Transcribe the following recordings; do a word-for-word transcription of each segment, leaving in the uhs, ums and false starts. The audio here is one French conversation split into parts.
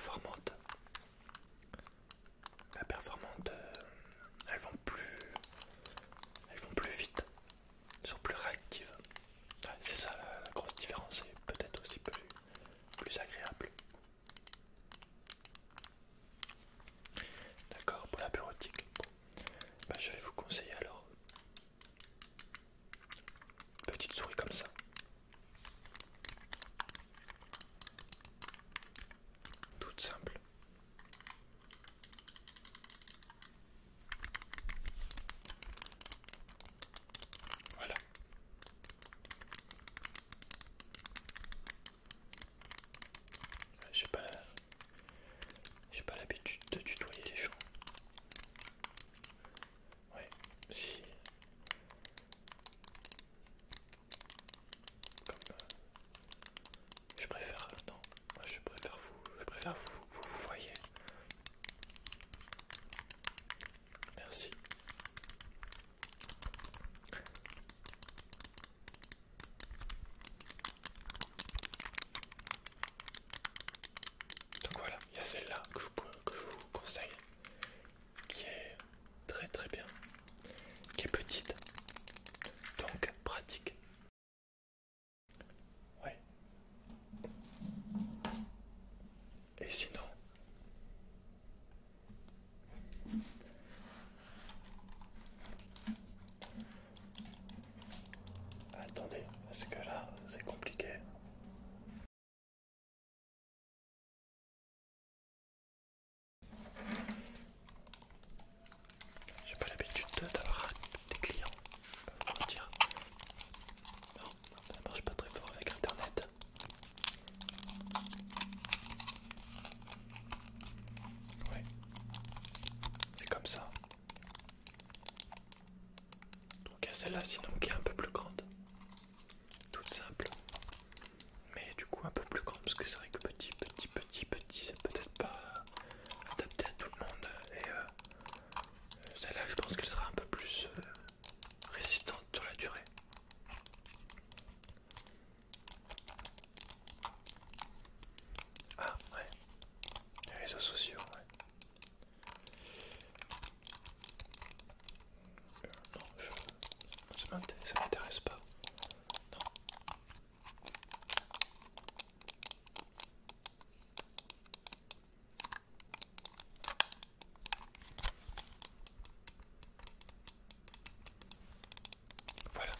performantes. Bah, performantes, euh, elles vont plus, elles vont plus vite, elles sont plus réactives. Ouais, c'est ça la, la grosse différence et peut-être aussi plus, plus agréable. D'accord, pour la bureautique. Bon. Bah, je vais vous conseiller alors une petite souris comme ça. Toute simple. Voilà. J'ai pas la... j'ai pas l'habitude de tutoyer les gens. Ouais, si. Comme euh, je préfère euh, non, moi je préfère vous, je préfère vous, vous, vous voyez. Merci. Donc voilà, il y a celle-là que je, que je vous conseille, qui est très très bien, qui est petite, donc pratique. Ouais. Et sinon, attendez, parce que là c'est compliqué. J'ai pas l'habitude d'avoir des clients, on va dire. Non, ça marche pas très fort avec internet. Ouais, c'est comme ça. Donc il y a celle-là sinon qui est un peu plus grande. Toute simple. Mais du coup un peu plus grande parce que c'est vrai que petit, petit, petit, petit, c'est peut-être pas adapté à tout le monde. Et euh, celle-là je pense qu'elle sera un peu plus euh, résistante sur la durée. Ah ouais, les réseaux sociaux, ouais. Euh, non, je, ça m'intéresse, ça m'intéresse pas. Non. Voilà.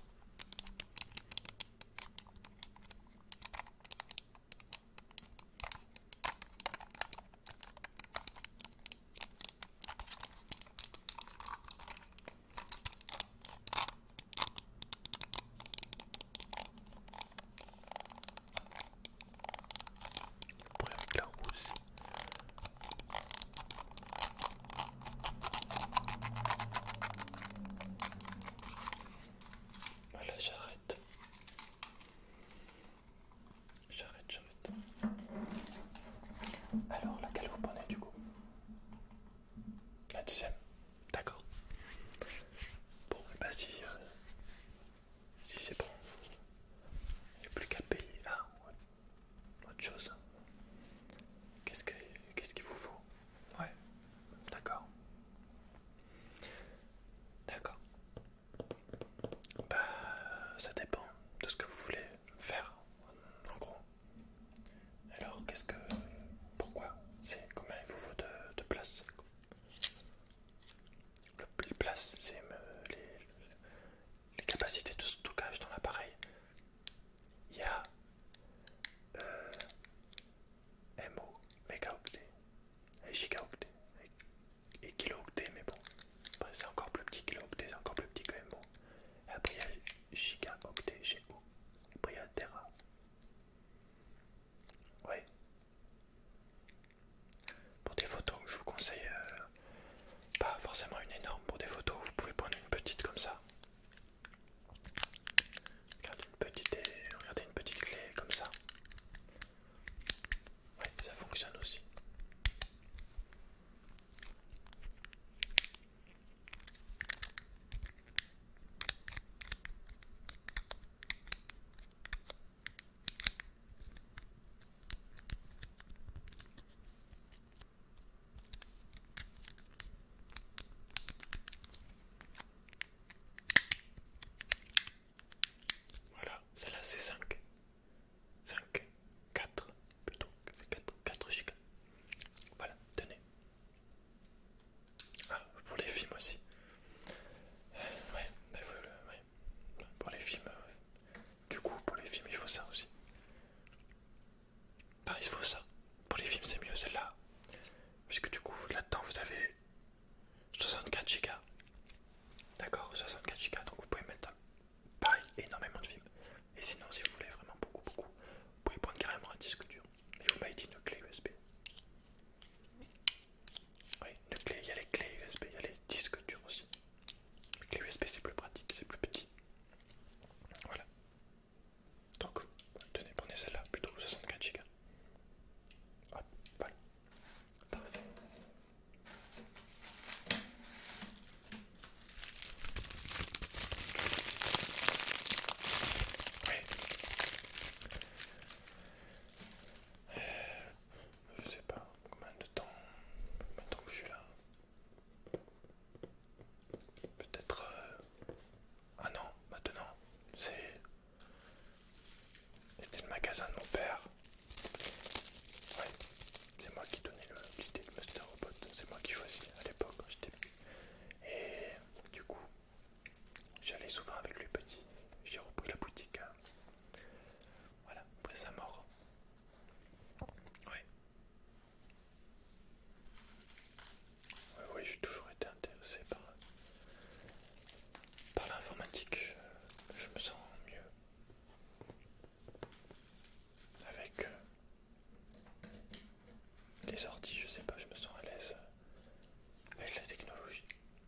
les ordi, je sais pas, je me sens à l'aise avec la technologie.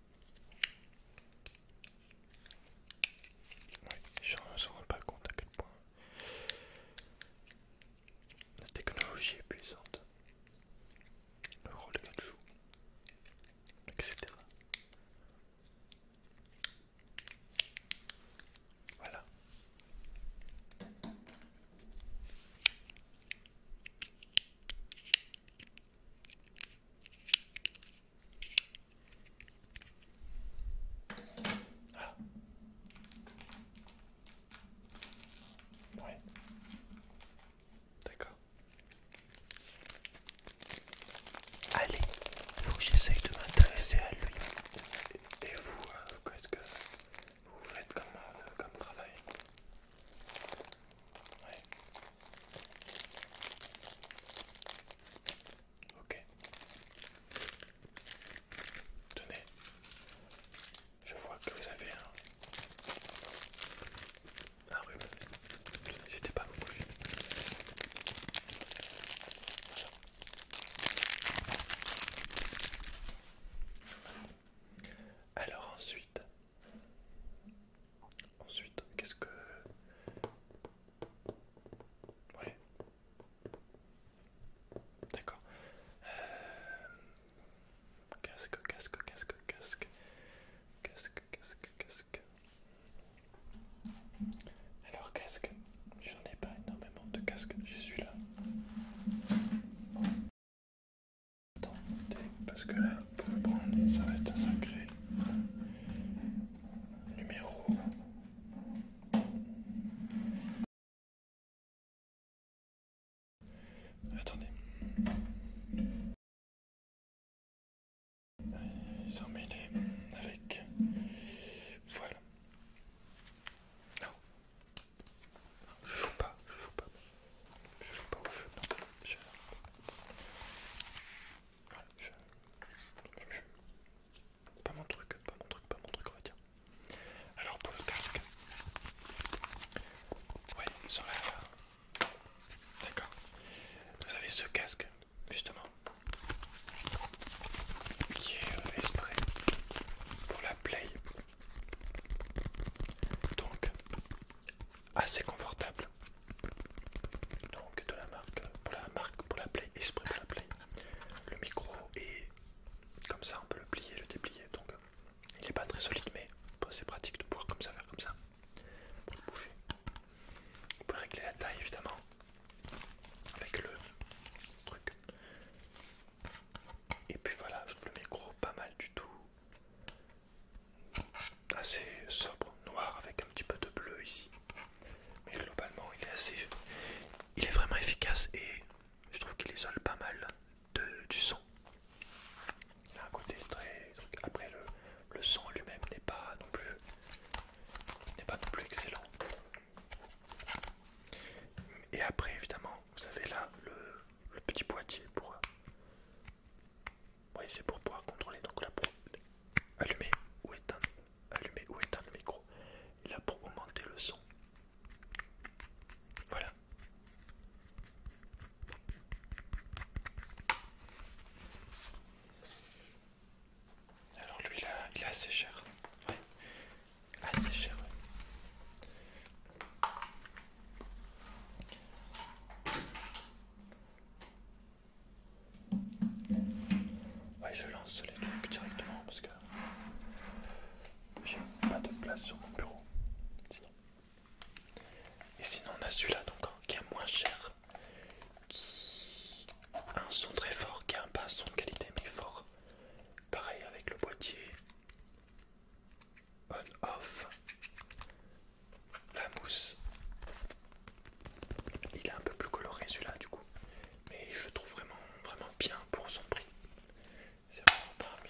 Ouais, les gens ne se rendent pas compte à quel point la technologie est puissante. Le rôle qu'elle joue, et cetera. Voilà. Ah. Ouais. D'accord. Allez, faut que j'essaye de m'intéresser à lui. Et, et vous, euh, qu'est-ce que vous faites comme, euh, comme travail? Ouais. Ok. Tenez, je vois que vous avez un, un rhume. N'hésitez pas à vous bouger. Voilà. Alors ensuite, ensuite, qu'est-ce que... Ouais, d'accord. Euh... Casque, casque, casque, casque. Casque, casque, casque. Alors casque, j'en ai pas énormément de casques, je suis là. Attendez, parce que là, pour le prendre, ça va être un sacré numéro. Attendez. Ils sont mêlés avec... Voilà. Non. Je joue pas, je joue pas. Je joue pas au jeu, non. Je... Voilà, je... je... Pas mon truc, pas mon truc, pas mon truc, on va dire. Alors pour le casque... Ouais, sur la... D'accord. Vous avez ce casque, justement, qui est euh, exprès pour la Play. Donc, assez confortable. Donc, de la marque, pour la marque, pour la Play, exprès pour la Play. Le micro est comme ça, on peut le plier, le déplier. Donc, il n'est pas très solide, mais c'est pratique de pouvoir comme ça, faire comme ça, pour le bouger. Vous pouvez régler la taille, évidemment, avec le truc. Et puis voilà, je trouve le micro pas mal du tout. Assez sobre, noir avec un petit peu de bleu ici. Mais globalement, il est assez... Il est vraiment efficace et je trouve qu'il isole pas mal de, du son. Il a un côté très... Après, le, le son lui-même n'est pas non plus... n'est pas non plus excellent. Et après, évidemment, vous avez là le, le petit boîtier pour... Oui, c'est pour pouvoir contrôler donc la pro... allumer ou éteindre, allumer ou éteindre le micro. Et là pour augmenter le son. Voilà. Alors lui là, il est assez cher. Ouais. Assez cher. Ouais. Ouais, je lance les trucs directement parce que j'ai pas de place sur mon bureau. Sinon. Et sinon on a celui-là donc qui est moins cher, qui a un son très fort, qui a un pas un son de qualité mais fort. Pareil avec le boîtier on-off, la mousse. Il est un peu plus coloré celui-là du coup, mais je le trouve vraiment vraiment bien pour son prix. C'est vraiment pas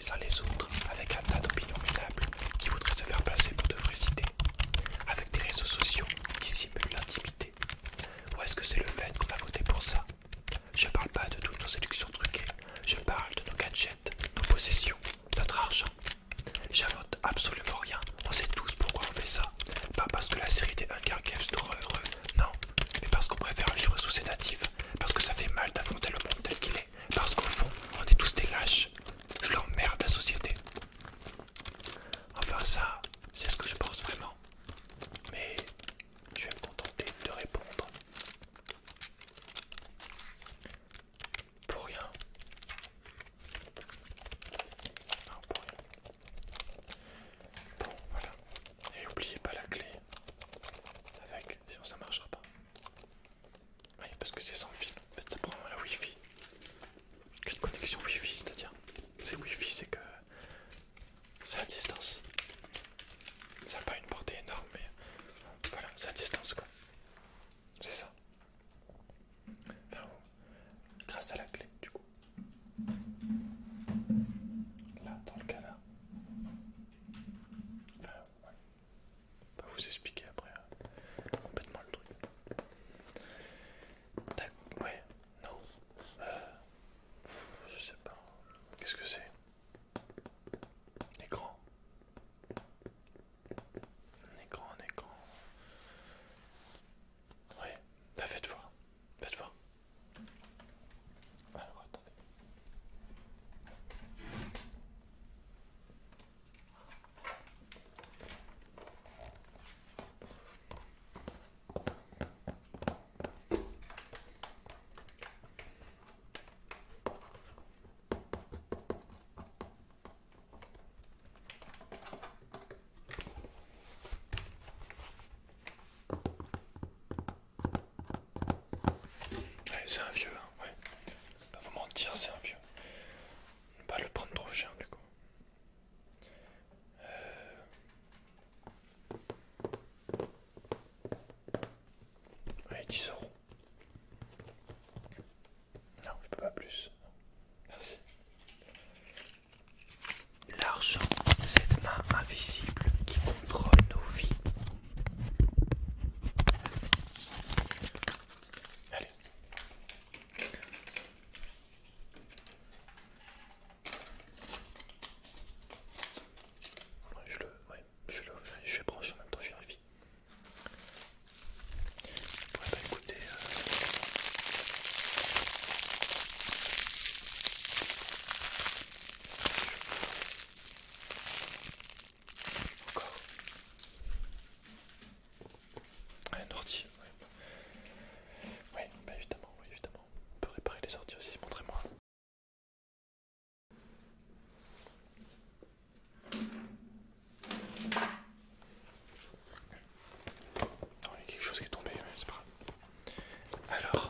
les uns les autres avec un tas d'opinions minables qui voudraient se faire passer pour de vraies idées, avec des réseaux sociaux qui simulent l'intimité? Ou est-ce que c'est le fait qu'on a voté pour ça? Je parle pas de toutes nos séductions truquées, je parle de nos gadgets, nos possessions, notre argent. J'invente absolument rien, on sait tous pourquoi on fait ça. Pas parce que la série des Hunger Games nous rend heureux, non, mais parce qu'on préfère vivre sous sédatif, parce que ça fait mal d'affronter le monde tel qu'il est, parce qu'au fond, on est tous des lâches. Je l'emmerde la société. Enfin ça, c'est ce que je pense vraiment. Mais je vais me contenter de répondre. Pour rien. Non, pour rien. Bon, voilà. Et oubliez pas la clé. Avec, sinon ça marchera pas. Oui, parce que c'est sans fil. En fait, ça prend la Wi-Fi. Une connexion Wi-Fi, c'est-à-dire. C'est Wi-Fi, c'est que c'est à distance. Ça n'a pas une portée énorme, mais voilà, c'est à distance quoi. C'est ça. Enfin, grâce à la clé, du coup. Là, dans le cas là. Enfin, ouais. On va vous expliquer après euh, complètement le truc. Tac, ouais, non. Euh, je sais pas. Qu'est-ce que c'est? Écran. Un écran, un écran. Ouais, bah faites voir. Faites voir. Alors attendez. Ouais, c'est un vieux, hein, ouais. Pas vous mentir, c'est un vieux. Pas le prendre trop cher du coup. Euh... Ouais, dix euros. Non, je peux pas plus. Merci. L'argent, cette main invisible qui contrôle nos vies. Allez. Ouais, je le, ouais, je le fais, je vais brancher en même temps, je vérifie. Ouais, bah écoutez, euh... encore. Ouais, un ordi, ouais. Ouais, bah évidemment, oui, évidemment. On peut réparer les ordi aussi, montrez-moi. Non, il y a quelque chose qui est tombé, mais c'est pas grave. Alors.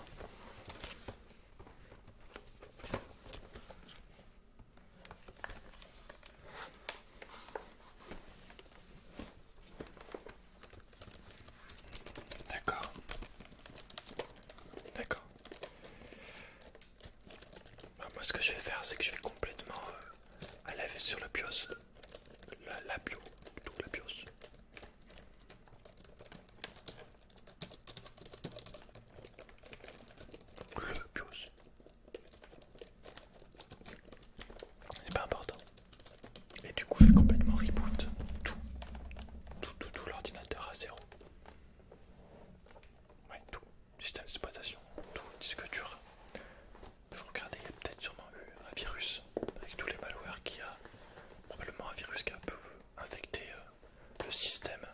D'accord. D'accord. Alors moi ce que je vais faire c'est que je vais complètement euh, aller sur le BIOS. La, la bio, tout la BIOS. Le BIOS. C'est pas important. Et du coup je vais complètement reboot tout. Tout, tout, tout l'ordinateur à zéro. Ouais, tout. Système d'exploitation, tout, disque dur. Je regardais, il y a peut-être sûrement eu un virus avec tous les malwares qu'il y a. Probablement un virus qui a un peu infecté euh, le système